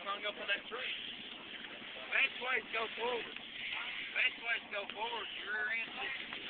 hung up on that tree. Best way to go forward. Best way to go forward is your rear end system.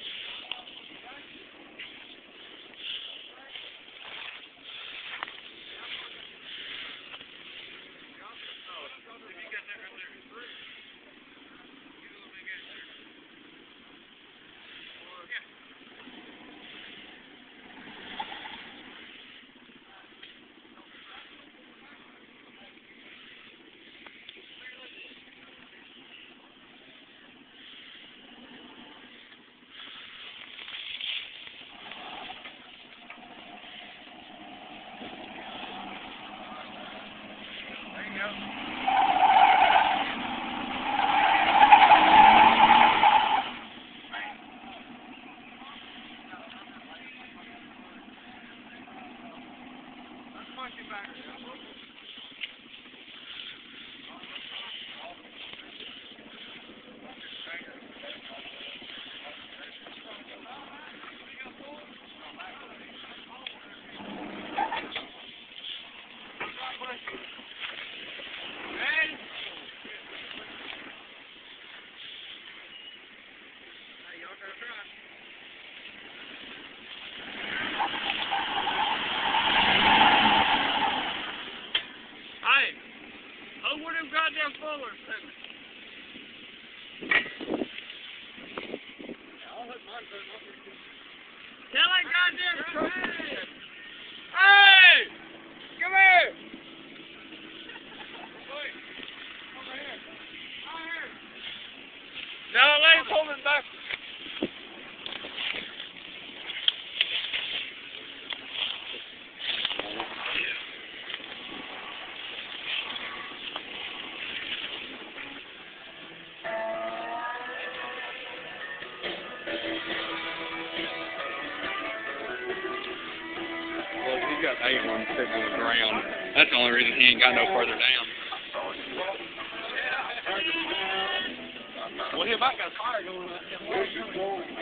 Goddamn forward, tell that goddamn truck. Hey! Come here! Wait. Over here. Over here. No, let him pull me back. He's got 8 ones sitting on the ground. That's the only reason he ain't got no further down. Well, he about got fire going on.